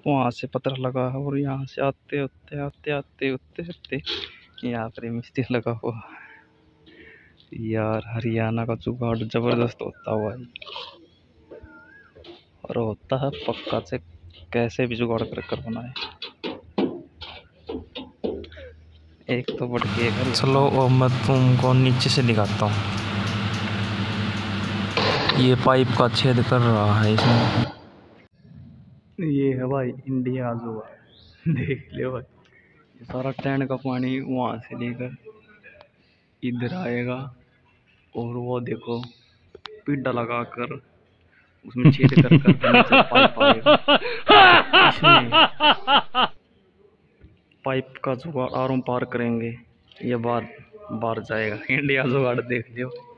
वहां से पत्थर लगा है और यहाँ से आते आते आते आते आते आते यहाँ पर मिस्त्री लगा हुआ। यार हरियाणा का जुगाड़ जबरदस्त होता हुआ है और होता है पक्का से, कैसे भी जुगाड़ कर बनाए। एक तो बढ़ के घर। चलो अब मैं तुमको नीचे से दिखाता हूँ। ये पाइप का छेद कर रहा है इसमें। ये है भाई इंडिया जुगाड़, देख ले भाई। ये सारा टैंक का पानी वहां से लेकर इधर आएगा और वो देखो पिड्डा लगाकर उसमें छेद कर नीचे पाइप आएगा। इसमें पाइप का जुगाड़ आरों पार करेंगे, ये बार जाएगा। इंडिया जुगाड़ देख लियो।